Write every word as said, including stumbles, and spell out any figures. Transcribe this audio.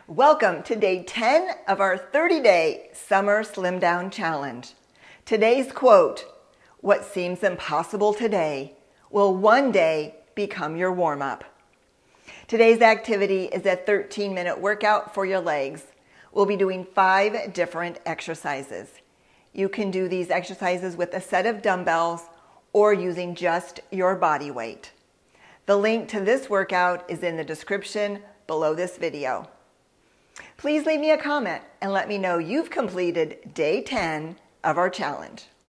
Welcome to day ten of our thirty day Summer Slim Down Challenge. Today's quote, "What seems impossible today will one day become your warm-up." Today's activity is a thirteen minute workout for your legs. We'll be doing five different exercises. You can do these exercises with a set of dumbbells or using just your body weight. The link to this workout is in the description below this video. Please leave me a comment and let me know you've completed day ten of our challenge.